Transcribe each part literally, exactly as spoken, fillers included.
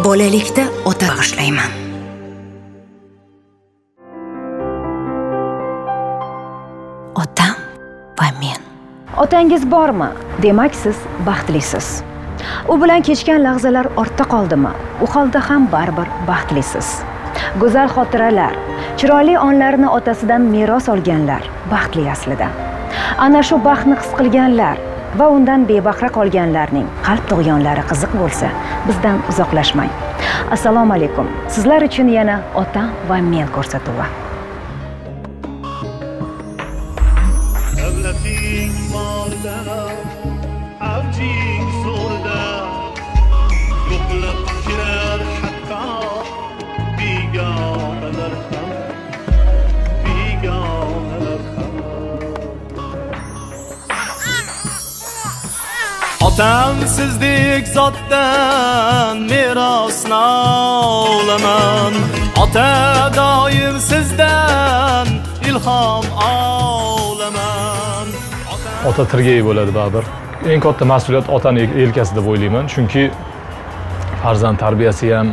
Bolalikda ota bag'ishlayman. Otam va men. Otangiz bormi? Demak, siz baxtlisiz. U bilan kechgan lahzalar ortda qoldimi? U holda ham baribir baxtlisiz. Go'zal xotiralar, chiroyli onlarni otasidan meros olganlar baxtli aslida. Ana shu baxtni his qilganlar va undan bebahra qolganlarning qalb tug'yonlari qiziq bo'lsa, bizdan uzoqlashmang. Assalomu alaykum. Sizlar uchun yana Otam va men ko'rsatuvi. Otam sizdek zotdan merosni olaman. Ota doim sizdan ilhom olaman. Ota tirgay bo'ladi baribir. Eng katta mas'uliyat otani yelkasida deb o'ylayman. Chunki farzand tarbiyasi ham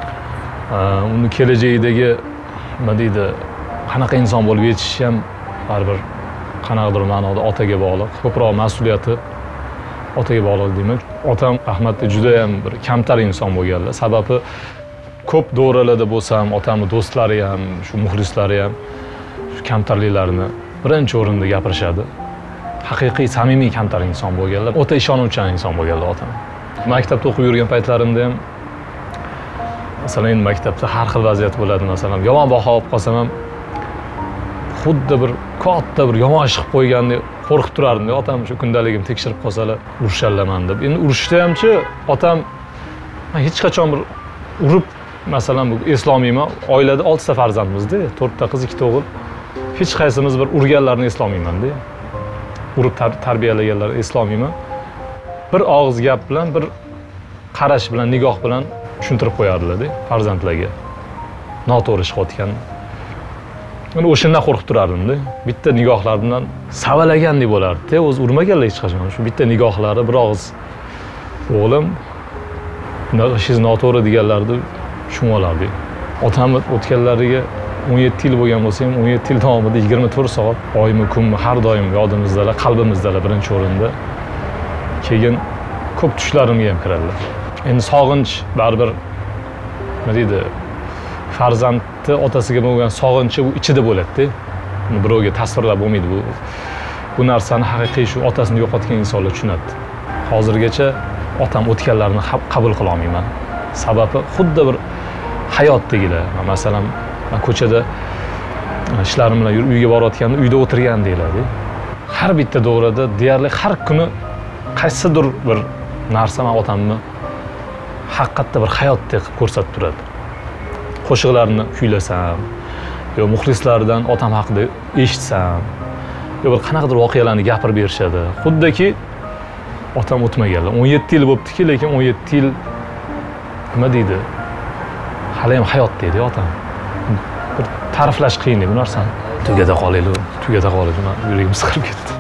uni kelajagidagi nima deydi, qanaqa inson bo'lib yetishishi ham baribir qanaqadir ma'noda otaga bog'liq. Ko'proq mas'uliyati otaga bog'liq deyman. Otam rahmatli juda ham bir kamtar inson bo'lganlar. Sababi ko'p davralarda bo'lsam, otamning do'stlari ham, shu muxlislari ham shu kamtarliklarini birinchi o'rinda gapirishadi. Haqiqiy samimiy kamtar inson bo'lganlar. O'ta ishonuvchan inson bo'lganlar otam. Maktabda o'qib yurgan paytlarimda ham masalan, endi maktabda har xil vaziyat bo'ladi. Masalan, yomon baho olib qolsam ham xuddi bir katta bir yomon ish qilib qo'ygandek qo'rqib turardim. Otam shu kundaligim tekshirib qolsalar urishallaman deb. Endi urishda hamchi otam hech qachon bir urib, masalan, bu eslolmayman. Oilada oltita farzandmizda, to'rtta qiz, ikkita o'g'il. Hech qaysimiz bir urganlarni eslolmayman-da. Urib tarbiyalaganlarni eslolmayman. Bir og'iz gap bilan, bir qarash bilan, nigoh bilan tushuntirib qo'yardilar-da farzandlarga. Noto'g'ri ish qilayotgan. Men o'shandan qo'rqib turardim-da. Bitta nigohlari bilan savalagandek bo'lardi-da. O'zi urmaganlar hech qachon. Shu bitta nigohlari bir og'iz o'g'lim, bunaqa ishingiz noto'g'ri deganlarni tushunib olardi. Otam o'tganlariga o'n yetti yil bo'lgan bo'lsa ham, o'n yetti yil davomida yigirma to'rt soat, oymi, kunmi har doim yodimizdalar, qalbimizdalar birinchi o'rinda. Keyin ko'p tushlarimga ham kiradilar. Endi sog'inch baribir nima deydi? Farzandni otasiga bo'lgan sog'inchi u ichida bo'ladi-da. Uni birovga tasvirlab bo'lmaydi bu. Bu narsani haqiqiy shu otasini yo'qotgan insonlar tushunadi. Hozirgacha otam o'tganlarini qabul qila olmayman. Sababi xuddi bir hayotdagilar. Masalan, men ko'chada ishlarim bilan uyga borayotganda uyda o'tirgan deyiladi. Har bitta davrada deyarli har kuni qaysidir bir narsa men otamni haqiqatda bir hayotdek qilib ko'rsatib turadi. Qo'shiqlarni kuylasam, yo muxlislaridan otam haqida eshitsam, yo bir qanaqadir voqealarni gapirib berishadi. Xuddiki otam o'tmaganlar. o'n yetti yil bo'libdi-ki, lekin o'n yetti yil nima deydi? Hali ham hayot deydi otam. Bir ta'riflash qiyin bu narsani. Tugada qolaylik, tugada qolaylik, yuragim siqilib ketdi.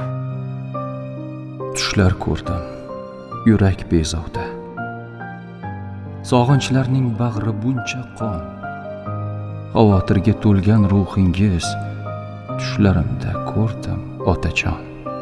Tushlar ko'rdim, yurak bezovta. Sog'inchlarning bag'ri buncha qon. Xavotirga to'lgan ruhingiz, tushlarimda ko'rdim otajon.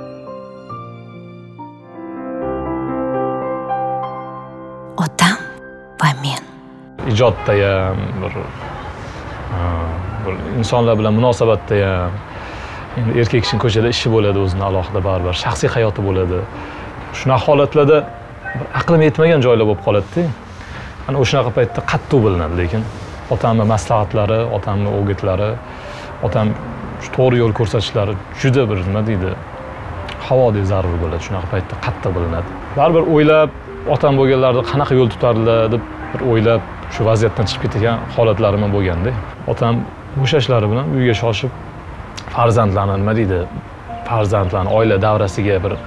Otam va men. Ijodda ham, bir bir insonlar bilan munosabatda ham, endi erkak kishining ko'chada ishi bo'ladi, o'zini alohida baribir shaxsiy hayoti bo'ladi. Shunaqa holatlarda bir aqlim yetmagan joylar bo'lib qoladi-da. Ana o'shunaqa paytda qattiq bilinadi, lekin otamning maslahatlari, otamning o'gitlari, otam shu to'g'ri yo'l ko'rsatishlari juda bir nima deydi, havodek zarur bo'ladi. Shunaqa paytda qattiq bilinadi. Baribir o'ylab, otam bo'lganlarida qanaqa yo'l tutardilar deb bir o'ylab, shu vaziyatdan chiqib ketgan holatlarim ham bo'lganda. Otam bo'shashlari bilan uyga shoshib, farzandlarni nima deydi, farzandlarni oila davrasiga bir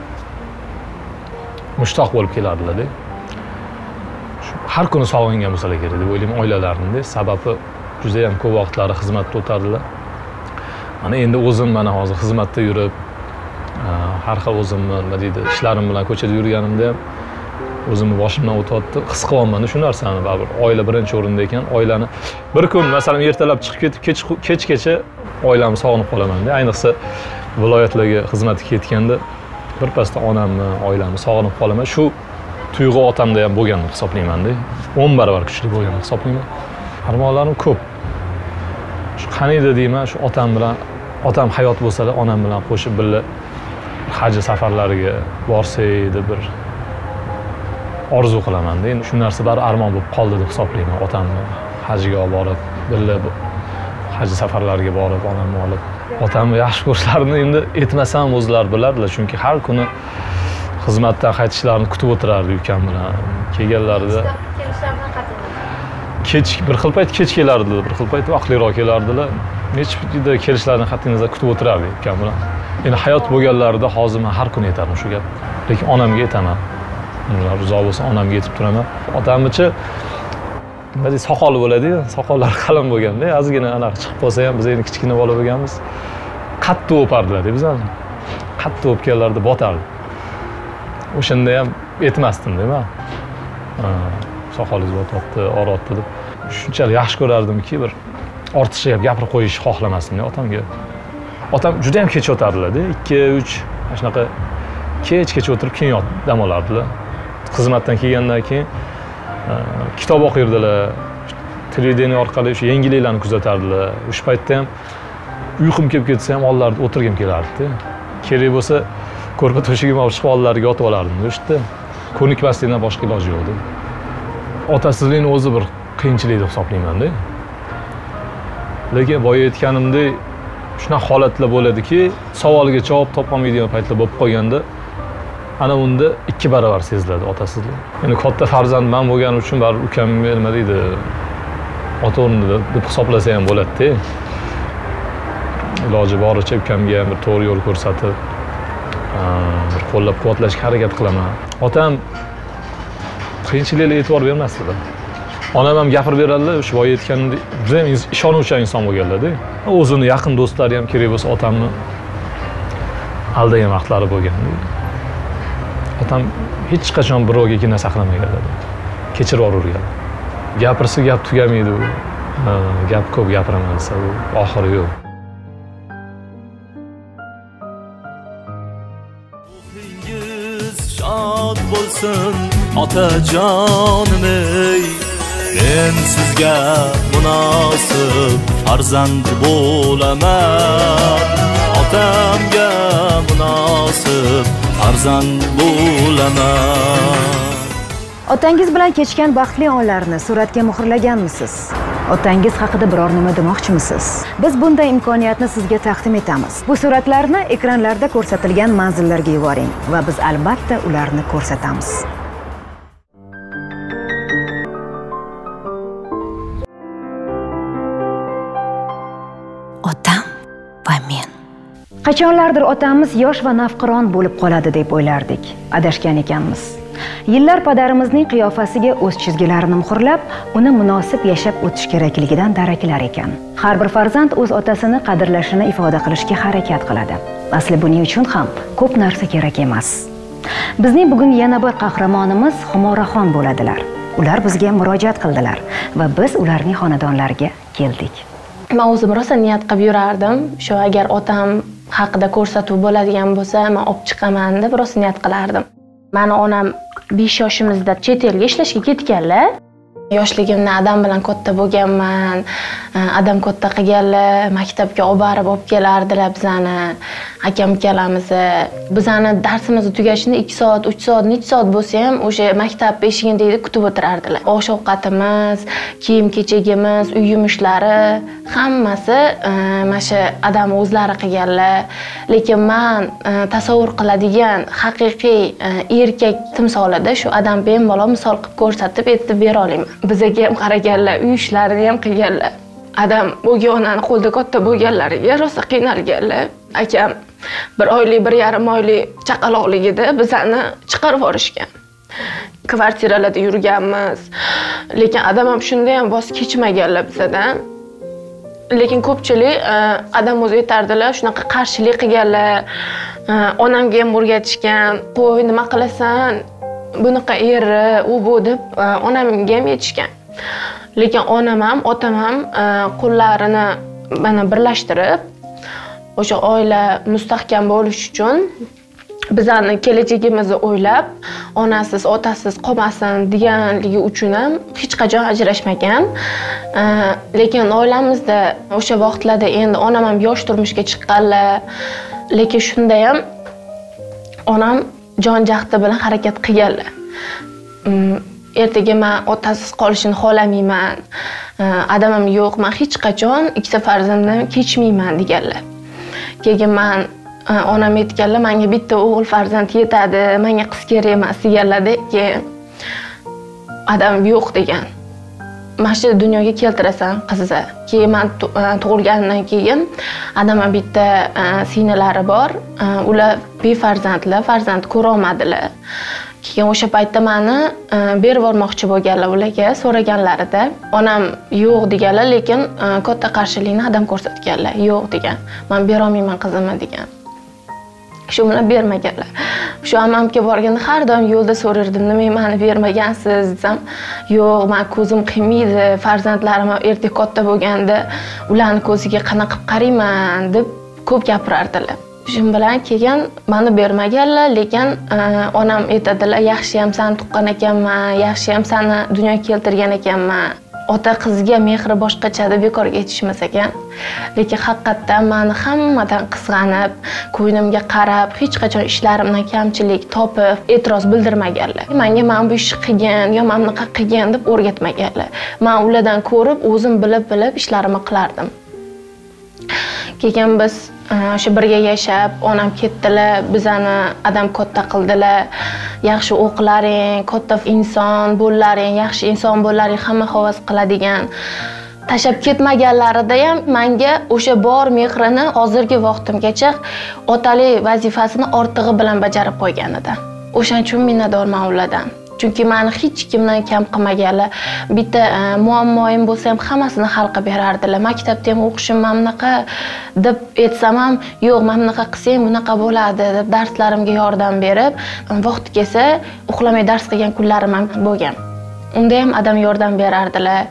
mushtoq bo'lib kelardilar-da. Har kuni sog'ingan bo'lsalar kerak deb o'ylayman oilalarni. Sababi juda ham ko'p vaqtlari xizmatda o'tardilar. Mana endi o'zim mana hozir xizmatda yurib, har xil o'zimni nima deydi, ishlarim bilan ko'chada yurganimda ham o'zimni boshimdan o'tyapti, his qilyapman shu narsani. Baribir oila birinchi o'rinda ekan, oilani bir kun masalan ertalab chiqib ketib, kech kechgacha oilamni sog'inib qolaman-da. Ayniqsa viloyatlarga xizmatga ketganda birpasda onamni, oilamni sog'inib qolaman. Shu tuyg'u otamda ham bo'lgan deb hisoblayman-da. o'n barobar kuchli bo'lgan deb hisoblayman. Armonlarim ko'p. Shu qaniydi deyman, shu otam bilan, otam hayot bo'lsa-da, onam bilan qo'shib birga haj safarlariga borsak deb bir orzu qilaman-da. Endi shu narsa bari armon bo'lib qoldi deb hisoblayman. Otamni hajga olib borib, birga haj safarlariga borib, onamni olib, otamni yaxshi ko'rishlarini endi etmasam o'zlari bilardilar, chunki har kuni xizmatdan qaytishlarini kutib o'tirardi ukam bilan. Kelganlarida kech bir xil payt kech kelardilar, bir xil payt vaqtliroq kelardilar. Nechida kelishlarini qat'iy nazar kutib o'tirardik ukam bilan. Endi hayot bo'lganlarida hozir men har kuni aytaman shu gap. Lekin onamga aytaman. Ular rizo bo'lsa onamga aytib turaman. Otamchi nima deydi, soqoli bo'ladi-yu, soqollari qalin bo'lganda, ozgina anaqa chiqib qolsa ham biz endi kichkina bola bo'lganmiz. Qattiq o'pardilar-da bizlarni. Qattiq o'pganlarda botardi. O'shanda ham aytmasdim deyman. Soqolingiz botyapti, og'riyapti deb. Shunchalik yaxshi ko'rardimki, bir ortiqcha gap gapirib qo'yishni xohlamasdim otamga. Otam juda ham kech yotardilar-da, ikki uch shunaqa kech-kech o'tirib keyin yotib dam olardilar. Xizmatdan kelgandan keyin kitob o'qirdilar. Televideniya orqali o'sha yangiliklarni kuzatardilar. O'sha paytda ham uyqum kelib ketsa ham oldlarida o'tirgim kelardi-da. Kerak bo'lsa, ko'rpa to'shagimni olib chiqib oldlariga yotib olardim. O'shda ko'nikmaslikdan boshqa iloji yo'q-da. Otasizlikni o'zi bir qiyinchilik deb hisoblayman-da. Lekin boya aytganimdek, shunaqa holatlar bo'ladiki, savoliga javob topolmaydigan paytlar bo'lib qolganda, ana unda ikki barobar seziladi otasizlik. Endi katta farzand men bo'lganim uchun baribir ukamga nima deydi, ota o'rnida deb hisoblasa ham bo'ladi-da. Iloji boricha ukamga ham bir to'g'ri yo'l ko'rsatib, bir qo'llab-quvvatlashga harakat qilaman. Otam qiyinchiliklarga e'tibor bermasdilar. Onam ham gapirib beradilar, o'sha boya aytganimdek, juda ham ishonuvchan inson bo'lganlar-da. O'zini yaqin do'stlari ham kerak bo'lsa otamni aldagan vaqtlari bo'lgan. Otam hech qachon birovga igna saqlamaganlar. Kechirib yuborgan. Gapirsa gap tugamaydi. Gap ko'p gapiraman desa, u oxiri yo'q. Ruhingiz shod bo'lsin, otajonim ey. Men sizga munosib farzand bo'laman. Otamga munosib farzand bo'laman. Otangiz bilan kechgan baxtli onlarni suratga muhrlaganmisiz? Otangiz haqida biror nima demoqchimisiz? Biz bunday imkoniyatni sizga taqdim etamiz. Bu suratlarni ekranlarda ko'rsatilgan manzillarga yuboring va biz albatta ularni ko'rsatamiz. Otam va men. Qachonlardir otamiz yosh va navqiron bo'lib qoladi deb o'ylardik. Adashgan ekanmiz. Yillar padarimizning qiyofasiga o'z chizgilarini muhrlab, uni munosib yashab o'tish kerakligidan daraklar ekan. Har bir farzand o'z otasini qadrlashini ifoda qilishga harakat qiladi. Asli buning uchun ham ko'p narsa kerak emas. Bizning bugun yana bir qahramonimiz Xumoraxon bo'ladilar. Ular bizga murojaat qildilar va biz ularning xonadonlariga keldik. Men o'zim rosa niyat qilib yurardim. Shu agar otam haqida ko'rsatuv bo'ladigan bo'lsa, men olib chiqaman deb rosa niyat qilardim. Meni onam besh yoshimizda chet elga ishlashga ketganlar. Yoshligimda adam bilan katta bo'lganman. Adam katta qilganlar, maktabga olib borib olib kelardilar bizani. Akam ukalarimizni. Bizani darsimizni tugashida ikki soat, uch soat, necha soat bo'lsa ham o'sha maktab eshigida kutib o'tirardilar. Osh-ovqatimiz, kiyim-kechagimiz, uy yumushlari hammasi mana shu adam o'zlari qilganlar. Lekin men tasavvur qiladigan haqiqiy erkak timsolida shu adam bemalol misol qilib ko'rsatib aytib bera olaman. Bizga ham qaraganlar, uy ishlarini ham qilganlar. Adam o'g'onani qo'lda katta bo'lganlariga rosa qiynalganlar. Akam bir oylik, bir yarim oylik chaqaloqligida bizani chiqarib yuborishgan. Kvartiralarda yurganmiz. Lekin adam ham shunda ham voz kechmaganlar bizdan. Lekin ko'pchilik adam o'zi aytardilar, shunaqa qarshilik qilganlar. Onamga ham o'rgatishgan, "Qo'y, nima qilasan? bunaqa eri u bu deb onamga ham aytishgan. Lekin onam ham, otam ham qo'llarini mana birlashtirib, o'sha oila mustahkam bo'lish uchun bizlarni kelajagimizni o'ylab, onasiz, otasiz qolmasin deganligi uchun ham hech qachon ajrashmagan. Lekin oilamizda o'sha vaqtlarda endi onam ham yosh turmushga chiqqanlar, lekin shunda ham onam jon jahdi bilan harakat qilganlar. Ertaga men otasiz qolishini xohlamayman. Adamim yo'q, men hech qachon ikkita farzandimni kechmayman deganlar. Keyin men onam aytganlar, menga bitta o'g'il farzand yetadi, menga qiz kerak emas deganlarda, keyin adam yo'q degan. Mana shu dunyoga keltirasan qizni. Keyin men tug'ilgandan keyin adamga bitta singlari bor, ular befarzandlar, farzand ko'ra olmadilar. Keyin o'sha paytda meni berib yubormoqchi bo'lganlar ularga, so'raganlarida onam yo'q deganlar, lekin katta qarshilikni adam ko'rsatganlar. Yo'q degan. Men bera olmayman qizimni degan. Shu bilan bermaganlar. Shu ammamga borganda har doim yo'lda so'rardim, nima meni bermagansiz desam, yo'q, men ko'zim qiymaydi, farzandlarim ertaga katta bo'lganda ularning ko'ziga qanaqa qilib qarayman deb ko'p gapirardilar. Shu bilan keyin meni bermaganlar, lekin onam aytadilar, yaxshi ham seni tuqqan ekanman, yaxshi ham seni dunyoga keltirgan ekanman. Ota qizga mehri boshqacha deb bekorga aytishmas ekan. Lekin haqiqatdan meni hammadan qizg'anib, ko'nglimga qarab, hech qachon ishlarimdan kamchilik topib, e'tiroz bildirmaganlar. Menga men bu ishni qilgan, yo men bunaqa qilgan deb o'rgatmaganlar. Men ulardan ko'rib, o'zim bilib-bilib ishlarimni qilardim. Keyin biz o'sha birga yashab, onam ketdilar, bizani adam katta qildilar. Yaxshi o'qilaring, katta inson bo'llaring, yaxshi inson bo'llaring, hamma havas qiladigan. Tashab ketmaganlarida ham menga o'sha bor mehrini hozirgi vaqtimgacha otalik vazifasini ortig'i bilan bajarib qo'ygan edi. O'shaning uchun minnatdorman ulardan. Chunki meni hech kimdan kam qilmaganlar. Bitta muammoim bo'lsa ham hammasini hal qilib berardilar. Maktabda ham o'qishim men bunaqa deb aytsam ham, yo'q, men bunaqa qilsang bunaqa bo'ladi deb darslarimga yordam berib, vaqt kelsa uxlamay dars qilgan kunlarim ham bo'lgan. Unda ham adam yordam berardilar.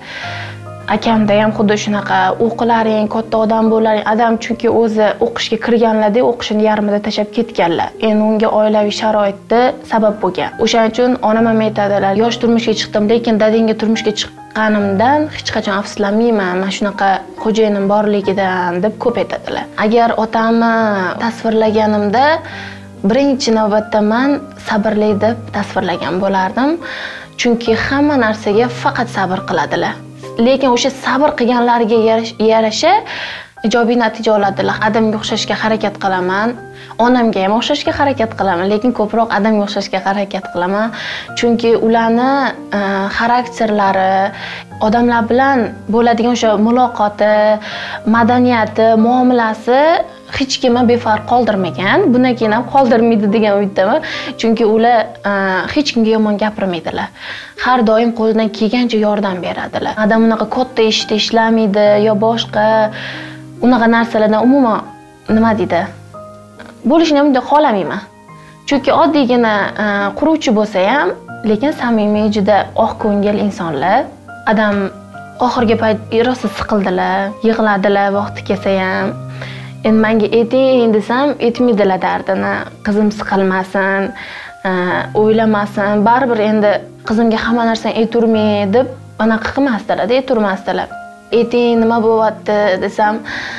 Akamda ham xuddi shunaqa, o'qilaring, katta odam bo'laring. Adam chunki o'zi o'qishga kirganlarda o'qishini yarmida tashab ketganlar. Endi unga oilaviy sharoitda sabab bo'lgan. O'shaning uchun onam ham aytadilar, yosh turmushga chiqdim, lekin dadangga turmushga chiqqanimdan hech qachon afsuslanmayman. Men shunaqa xo'jayinim borligidan deb ko'p aytadilar. Agar otamni tasvirlaganimda birinchi navbatda men sabrli deb tasvirlagan bo'lardim. Chunki hamma narsaga faqat sabr qiladilar. Lekin o'sha sabr qilganlariga yarasha ijobiy natija oladilar. Adamga o'xshashga harakat qilaman. Onamga ham o'xshashga harakat qilaman, lekin ko'proq adamga o'xshashga harakat qilaman. Chunki ularni xarakterlari, odamlar bilan bo'ladigan o'sha muloqoti, madaniyati, muomalasi hech kimni befarq qoldirmagan. Bundan keyin ham qoldirmaydi degan umiddaman. Chunki ular hech kimga yomon gapirmaydilar. Har doim qo'lidan kelgancha yordam beradilar. Adam unaqa katta ishda ishlamaydi yo boshqa unaqa narsalardan umuman nima deydi? Bo'lishni ham xohlamayman. Chunki oddiygina quruvchi bo'lsa ham, lekin samimiy, juda oq ko'ngil insonlar. Adam oxirgi payt rosa siqildilar, yig'ladilar vaqti kelsa ham. Endi menga ayting desam, aytmaydilar dardini. Qizim siqilmasin, o'ylamasin. Baribir endi qizimga hamma narsani ayturmay deb anaqa qilmasdilar, ayturmasdilar. Ayting nima bo'lyapti desam,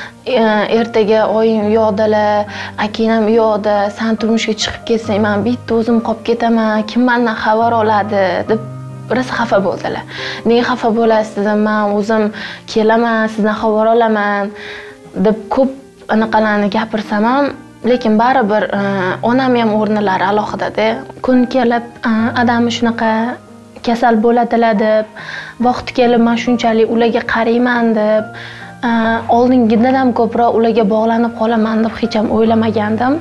ertaga oyim yo'qdilar, akinam yo'qda, sen turmushga chiqib ketsang, men bitta o'zim qolib ketaman, kim mendan xabar oladi deb rosa xafa bo'ldilar. Nega xafa bo'lasiz dedim, men o'zim kelaman, sizdan xabar olaman deb ko'p anaqalarni gapirsam ham, lekin baribir onam ham o'rnilari alohida-da. Kun kelib adamni shunaqa kasal bo'ladilar deb, vaqti kelib men shunchalik ularga qarayman deb, oldingidan ham ko'proq ularga bog'lanib qolaman deb hech ham o'ylamagandim.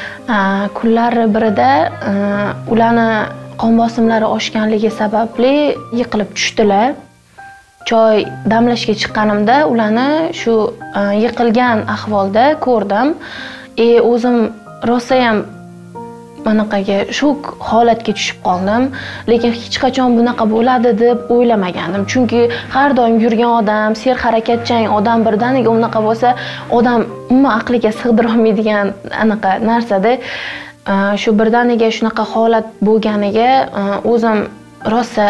Kunlar birida ularni qon bosimlari oshganligi sababli yiqilib tushdilar. Choy damlashga chiqqanimda ularni shu yiqilgan ahvolda ko'rdim. E o'zim rosa ham manaqaga shu holatga tushib qoldim, lekin hech qachon bunaqa bo'ladi deb o'ylamagandim. Chunki har doim yurgan odam, serharakatchan odam birdaniga unaqa bo'lsa, odam umuman aqliga sig'dira olmaydigan anaqa narsada. Shu birdaniga shunaqa holat bo'lganiga o'zim rosa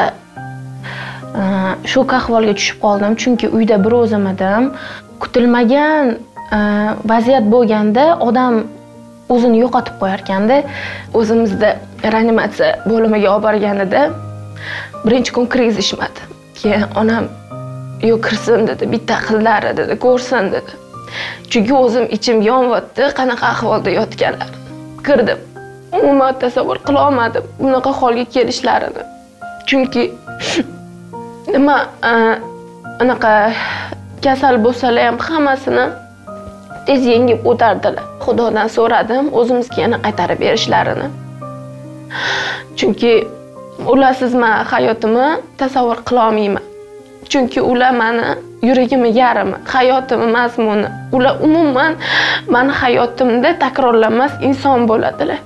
shok ahvolga tushib qoldim, chunki uyda bir o'zim edim. Kutilmagan vaziyat bo'lganda odam o'zini yo'qotib qo'yar ekanda. O'zimizda reanimatsiya bo'limiga olib borganida birinchi kun kirgizishmadi. Keyin onam "Yo'q, kirsin" dedi, "bitta qizlari" dedi, "ko'rsin" dedi. Chunki o'zim ichim yonyapti, qanaqa ahvolda yotganlarini. Kirdim. Umuman tasavvur qila olmadim bunaqa holga kelishlarini. Chunki nima anaqa kasal bo'lsalar ham hammasini tez yengib o'tardilar. Xudodan so'radim o'zimizga yana qaytarib berishlarini. Chunki ularsiz men hayotimni tasavvur qila olmayman. Chunki ular meni yuragimni yarimi, hayotimni mazmuni. Ular umuman meni hayotimda takrorlanmas inson bo'ladilar.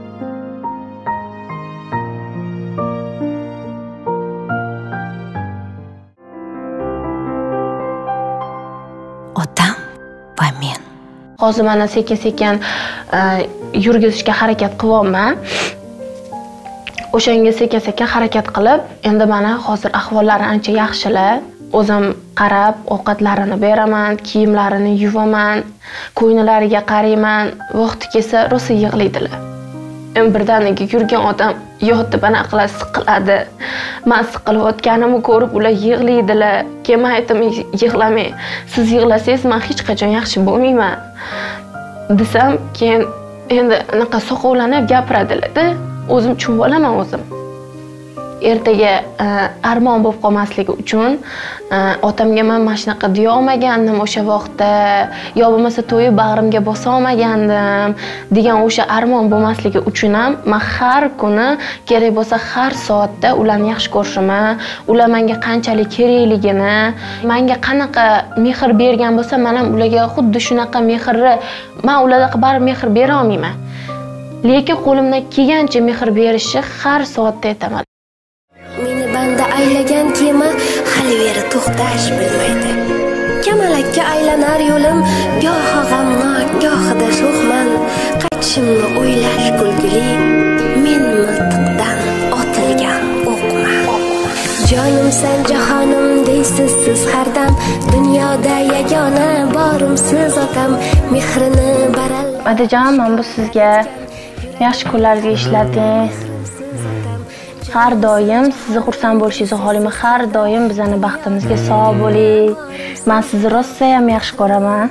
Otam va men. Hozir mana sekin-sekin yurgizishga harakat qilyapman. O'shanga sekin-sekin harakat qilib, endi mana hozir ahvollari ancha yaxshilar. O'zim qarab, ovqatlarini beraman, kiyimlarini yuvaman, ko'ynalariga qarayman. Vaqti kelsa rosa yig'laydilar. Men birdaniga yurgan odam yotib anaqa siqiladi. Men siqilayotganimni ko'rib ular yig'laydilar. Keyin men aytdim, yig'lamang. Siz yig'lasangiz men hech qachon yaxshi bo'lmayman desam, keyin endi anaqa soqovlanib gapiradilar-da. O'zim tushunib olaman o'zim. Ertaga armon bo'lib qolmasligi uchun otamga men mana shunaqa deya olmagandim o'sha vaqtda, yo bo'lmasa to'yib bag'rimga bosa olmagandim degan o'sha armon bo'lmasligi uchun ham men har kuni kerak bo'lsa har soatda ularni yaxshi ko'rishimni, ular menga qanchalik kerakligini, menga qanaqa mehr bergan bo'lsa, men ham ularga xuddi shunaqa mehrni, men ularga baribir mehr bera olmayman. Lekin qo'limdan kelgancha mehr berishni har soatda aytaman. Meni banda aylagan kema hali beri to'xtash bilmaydi. Kamalakka aylanar yo'lim, goho g'amnok, gohida sho'xman. Qaytishimni o'ylash kulgili, men miltiqdan otilgan o'qman. Jonimsan jahonim deysiz siz har dam, dunyoda yagona borimsiz otam, mehrini baral. Otajon, men bu sizga yaxshi kunlaringizga ishlating. Har doim sizni xursand bo'lishingizni xohlayman. Har doim bizning baxtimizga sog' bo'ling. Men sizni rosa ham yaxshi ko'raman.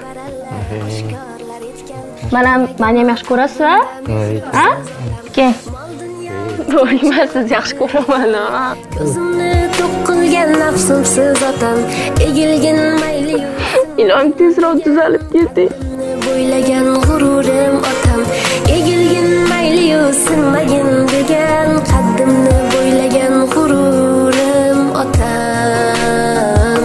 Mana meni ham yaxshi ko'rasizmi? Ha? Kel. Voy, men sizni yaxshi ko'raman. Ko'zimni to'qilgan nafsimsiz otam, egilgin mayli. Ilohim tezroq tuzalib keting. Bo'ylagan g'ururim otam, egilgin mayli-yu sinmagin degan qaddimni bo'ylagan g'ururim otam.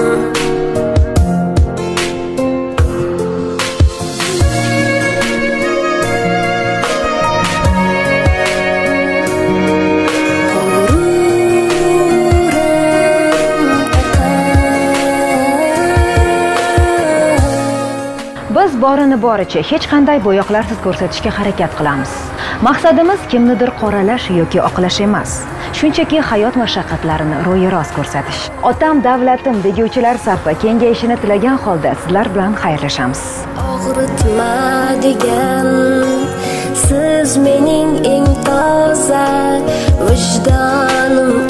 Biz borini boricha hech qanday bo'yoqlarsiz ko'rsatishga harakat qilamiz. Maqsadimiz kimnidir qoralash yoki oqlash emas. Shunchaki hayot mashaqqatlarini ro'yi-rost ko'rsatish. Otam davlatim deguvchilar safi kengayishini tilagan holda sizlar bilan xayrlashamiz. Og'ritma degan siz mening eng toza vijdonim